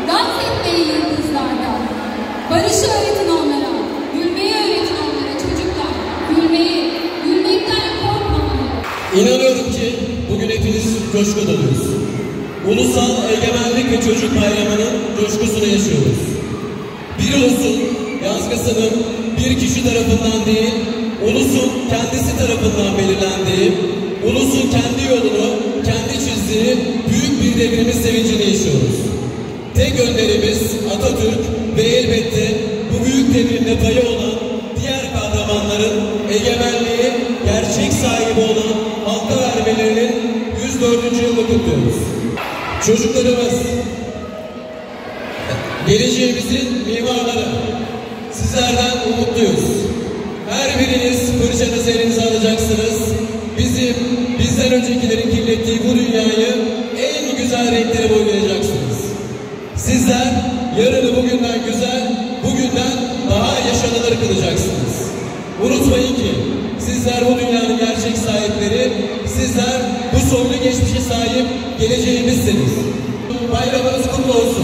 dans etmeyi yıldızlarda. Barışı öğretin onlara, gülmeyi öğretin onlara çocuklar. Gülmeyi, gülmekten korkmamayı. İnanıyorum ki bugün hepiniz coşku doluyuz. Ulusal Egemenlik ve Çocuk Bayramı'nın coşkusunu yaşıyoruz. Bir ulusun yazgısının bir kişi tarafından değil, ulusun kendisi tarafından belirlendiği, ulusun kendi yolunu, kendi çizdiği büyük bir devrimin sevincini yaşıyoruz. Tek önderimiz Atatürk ve elbette bu büyük devrimde payı olan diğer kahramanların egemenliği gerçek sahibi olan halka vermelerinin 104. yılını kutluyoruz. Çocuklarımız, geleceğimizin mimarları, sizlerden umutluyuz. Her biriniz fırçanızı elinize alacaksınız. Bizden öncekilerin kirlettiği bu dünyayı en güzel renklere boyayacaksınız. Sizler yarını bugünden güzel, bugünden daha yaşanılır kılacaksınız. Unutmayın ki sizler bu dünyanın gerçek sahipleri, sizler bu soylu geçmişe sahip geleceğimizsiniz. Bayramınız kutlu olsun.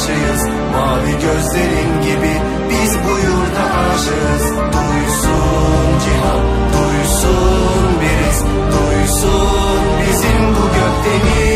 karşıyız. Mavi gözlerin gibi biz bu yurda aşığız. Duysun cihan, duysun biriz, duysun bizim bu gökdeniz.